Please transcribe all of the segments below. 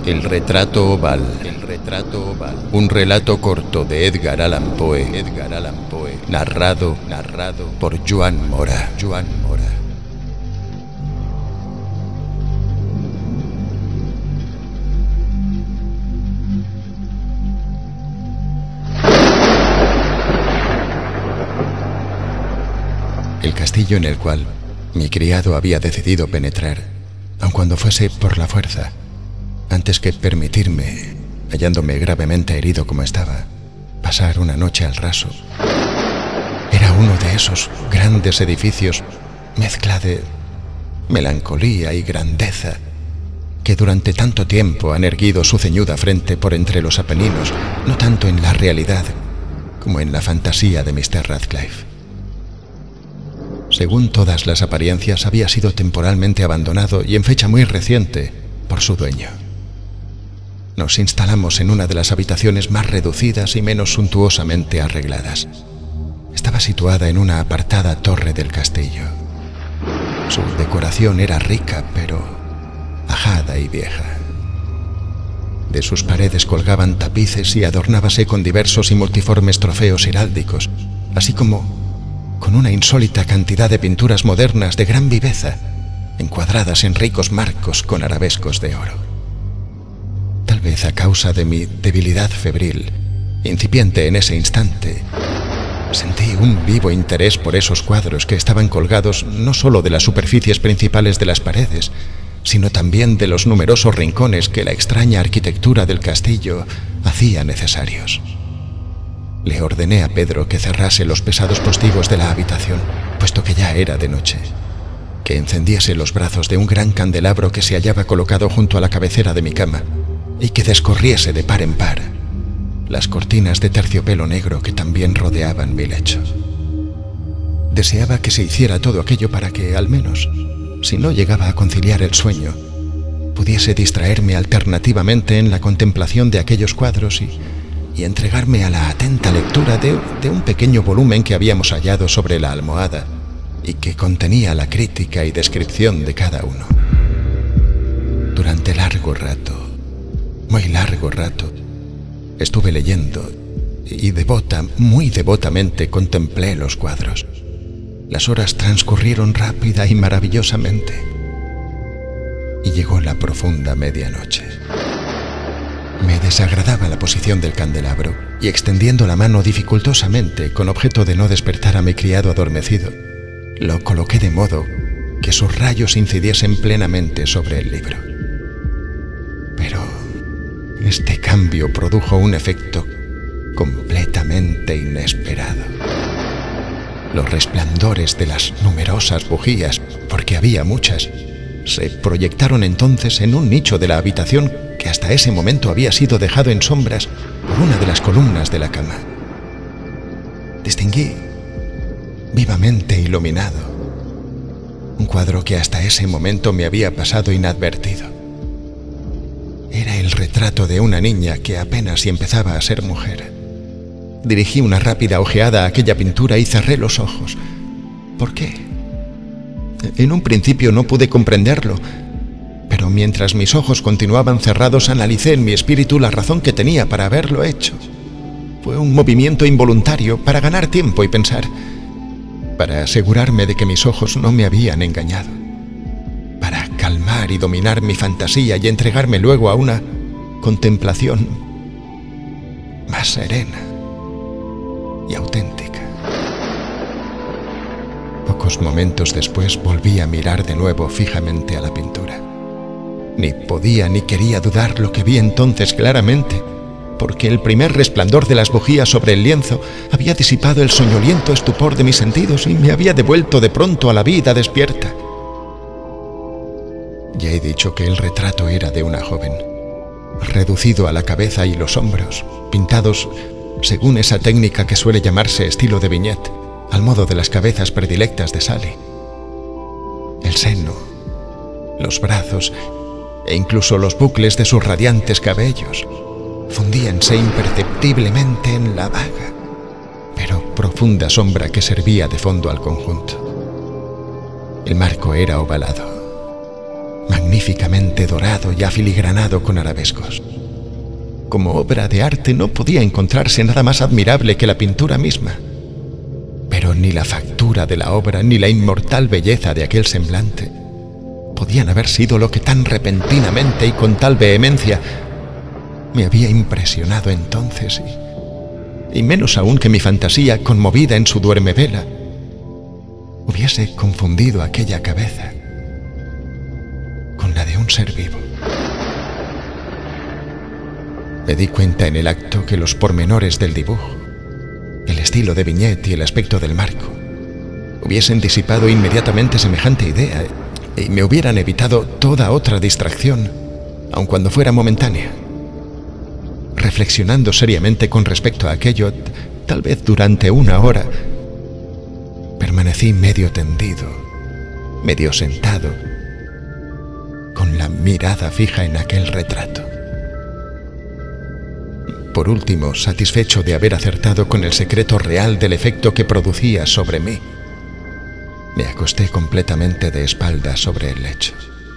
El retrato oval. Un relato corto de Edgar Allan Poe. Narrado por Joan Mora. El castillo en el cual mi criado había decidido penetrar, aun cuando fuese por la fuerza, antes que permitirme, hallándome gravemente herido como estaba, pasar una noche al raso. Era uno de esos grandes edificios, mezcla de melancolía y grandeza, que durante tanto tiempo han erguido su ceñuda frente por entre los Apeninos, no tanto en la realidad como en la fantasía de Mr. Radcliffe. Según todas las apariencias, había sido temporalmente abandonado y en fecha muy reciente por su dueño. Nos instalamos en una de las habitaciones más reducidas y menos suntuosamente arregladas. Estaba situada en una apartada torre del castillo. Su decoración era rica, pero ajada y vieja. De sus paredes colgaban tapices y adornábase con diversos y multiformes trofeos heráldicos, así como con una insólita cantidad de pinturas modernas de gran viveza, encuadradas en ricos marcos con arabescos de oro. Tal vez a causa de mi debilidad febril, incipiente en ese instante, sentí un vivo interés por esos cuadros que estaban colgados no solo de las superficies principales de las paredes, sino también de los numerosos rincones que la extraña arquitectura del castillo hacía necesarios. Le ordené a Pedro que cerrase los pesados postigos de la habitación, puesto que ya era de noche, que encendiese los brazos de un gran candelabro que se hallaba colocado junto a la cabecera de mi cama y que descorriese de par en par las cortinas de terciopelo negro que también rodeaban mi lecho. Deseaba que se hiciera todo aquello para que, al menos, si no llegaba a conciliar el sueño, pudiese distraerme alternativamente en la contemplación de aquellos cuadros y entregarme a la atenta lectura de un pequeño volumen que habíamos hallado sobre la almohada y que contenía la crítica y descripción de cada uno. Durante largo rato, muy largo rato, estuve leyendo y muy devotamente contemplé los cuadros. Las horas transcurrieron rápida y maravillosamente y llegó la profunda medianoche. Me desagradaba la posición del candelabro y extendiendo la mano dificultosamente con objeto de no despertar a mi criado adormecido, lo coloqué de modo que sus rayos incidiesen plenamente sobre el libro. Pero este cambio produjo un efecto completamente inesperado. Los resplandores de las numerosas bujías, porque había muchas, se proyectaron entonces en un nicho de la habitación que hasta ese momento había sido dejado en sombras por una de las columnas de la cama. Distinguí, vivamente iluminado, un cuadro que hasta ese momento me había pasado inadvertido. Era el retrato de una niña que apenas si empezaba a ser mujer. Dirigí una rápida ojeada a aquella pintura y cerré los ojos. ¿Por qué? En un principio no pude comprenderlo, pero mientras mis ojos continuaban cerrados analicé en mi espíritu la razón que tenía para haberlo hecho. Fue un movimiento involuntario para ganar tiempo y pensar, para asegurarme de que mis ojos no me habían engañado, para calmar y dominar mi fantasía y entregarme luego a una contemplación más serena y auténtica. Pocos momentos después volví a mirar de nuevo fijamente a la pintura. Ni podía ni quería dudar lo que vi entonces claramente, porque el primer resplandor de las bujías sobre el lienzo había disipado el soñoliento estupor de mis sentidos y me había devuelto de pronto a la vida despierta. Ya he dicho que el retrato era de una joven, reducido a la cabeza y los hombros, pintados según esa técnica que suele llamarse estilo de viñeta, al modo de las cabezas predilectas de Sally. El seno, los brazos e incluso los bucles de sus radiantes cabellos fundíanse imperceptiblemente en la vaga, pero profunda sombra que servía de fondo al conjunto. El marco era ovalado, magnífico magníficamente dorado y afiligranado con arabescos. Como obra de arte no podía encontrarse nada más admirable que la pintura misma. Pero ni la factura de la obra ni la inmortal belleza de aquel semblante podían haber sido lo que tan repentinamente y con tal vehemencia me había impresionado entonces, y menos aún que mi fantasía, conmovida en su duermevela, hubiese confundido aquella cabeza con la de un ser vivo. Me di cuenta en el acto que los pormenores del dibujo, el estilo de viñeta y el aspecto del marco, hubiesen disipado inmediatamente semejante idea y me hubieran evitado toda otra distracción, aun cuando fuera momentánea. Reflexionando seriamente con respecto a aquello, tal vez durante una hora, permanecí medio tendido, medio sentado, con la mirada fija en aquel retrato. Por último, satisfecho de haber acertado con el secreto real del efecto que producía sobre mí, me acosté completamente de espaldas sobre el lecho.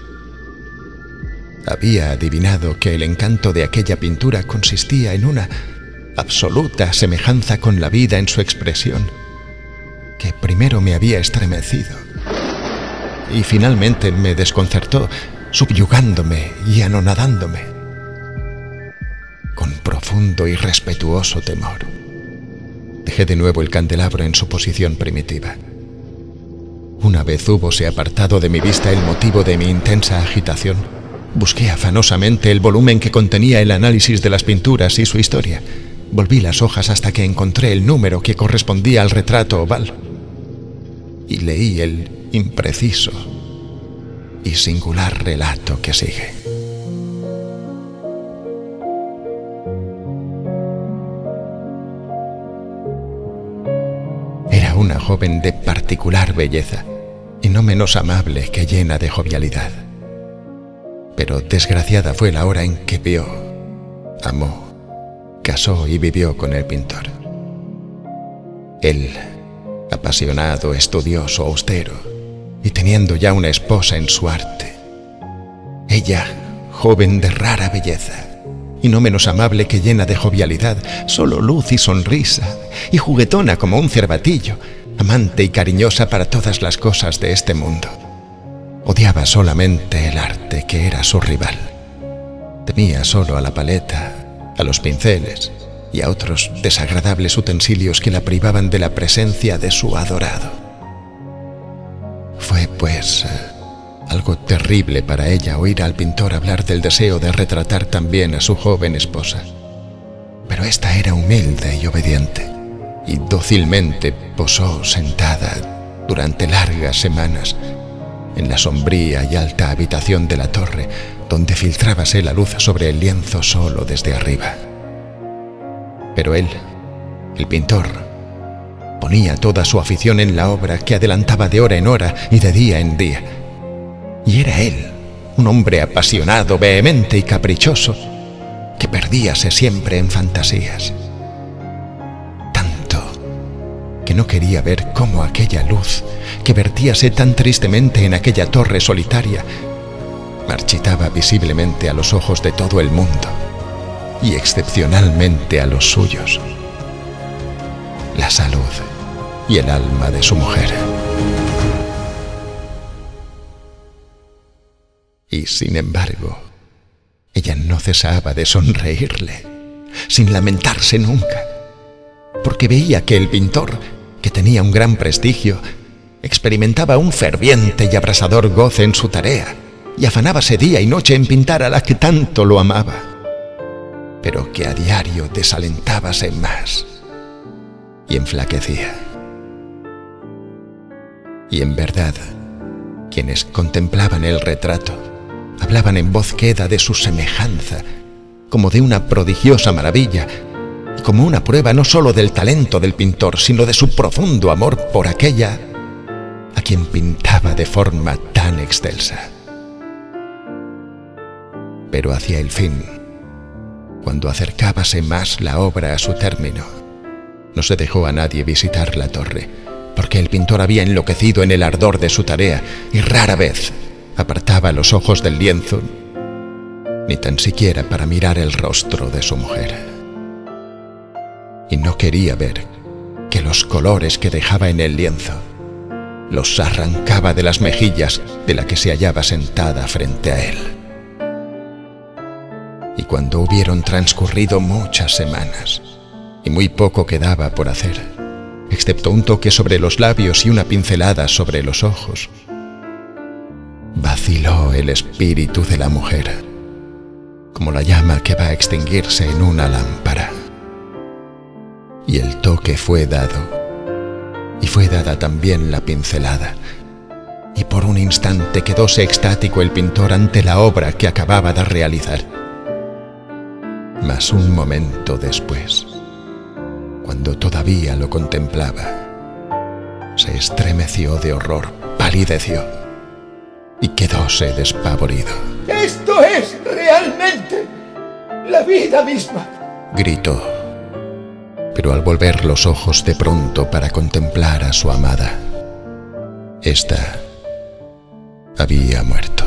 Había adivinado que el encanto de aquella pintura consistía en una absoluta semejanza con la vida en su expresión, que primero me había estremecido y finalmente me desconcertó, subyugándome y anonadándome. Con profundo y respetuoso temor, dejé de nuevo el candelabro en su posición primitiva. Una vez húbose apartado de mi vista el motivo de mi intensa agitación, busqué afanosamente el volumen que contenía el análisis de las pinturas y su historia. Volví las hojas hasta que encontré el número que correspondía al retrato oval y leí el impreciso y singular relato que sigue. Era una joven de particular belleza y no menos amable que llena de jovialidad. Pero desgraciada fue la hora en que vio, amó, casó y vivió con el pintor. Él, apasionado, estudioso, austero, y teniendo ya una esposa en su arte. Ella, joven de rara belleza, y no menos amable que llena de jovialidad, solo luz y sonrisa, y juguetona como un cervatillo, amante y cariñosa para todas las cosas de este mundo. Odiaba solamente el arte, que era su rival. Temía solo a la paleta, a los pinceles y a otros desagradables utensilios que la privaban de la presencia de su adorado. Fue, pues, algo terrible para ella oír al pintor hablar del deseo de retratar también a su joven esposa. Pero ésta era humilde y obediente, y dócilmente posó sentada durante largas semanas en la sombría y alta habitación de la torre, donde filtrábase la luz sobre el lienzo solo desde arriba. Pero él, el pintor, ponía toda su afición en la obra, que adelantaba de hora en hora y de día en día. Y era él, un hombre apasionado, vehemente y caprichoso, que perdíase siempre en fantasías. Tanto que no quería ver cómo aquella luz, que vertíase tan tristemente en aquella torre solitaria, marchitaba visiblemente a los ojos de todo el mundo, y excepcionalmente a los suyos, la salud y el alma de su mujer. Y sin embargo, ella no cesaba de sonreírle, sin lamentarse nunca, porque veía que el pintor, que tenía un gran prestigio, experimentaba un ferviente y abrasador goce en su tarea, y afanábase día y noche en pintar a la que tanto lo amaba, pero que a diario desalentábase más y enflaquecía. Y en verdad, quienes contemplaban el retrato hablaban en voz queda de su semejanza, como de una prodigiosa maravilla, y como una prueba no sólo del talento del pintor, sino de su profundo amor por aquella a quien pintaba de forma tan excelsa. Pero hacia el fin, cuando acercábase más la obra a su término, no se dejó a nadie visitar la torre, porque el pintor había enloquecido en el ardor de su tarea, y rara vez, apartaba los ojos del lienzo, ni tan siquiera para mirar el rostro de su mujer. Y no quería ver que los colores que dejaba en el lienzo los arrancaba de las mejillas de la que se hallaba sentada frente a él. Y cuando hubieron transcurrido muchas semanas y muy poco quedaba por hacer, excepto un toque sobre los labios y una pincelada sobre los ojos, vaciló el espíritu de la mujer, como la llama que va a extinguirse en una lámpara. Y el toque fue dado, y fue dada también la pincelada, y por un instante quedóse extático el pintor ante la obra que acababa de realizar. Mas un momento después, cuando todavía lo contemplaba, se estremeció de horror, palideció y quedóse despavorido. ¡Esto es realmente la vida misma!, gritó. Pero al volver los ojos de pronto para contemplar a su amada, ésta había muerto.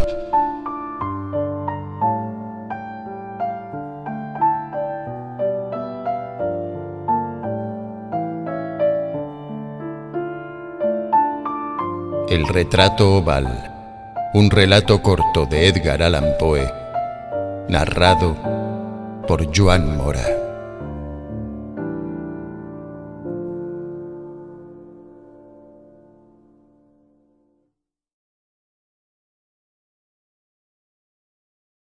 El retrato oval, un relato corto de Edgar Allan Poe, narrado por Joan Mora.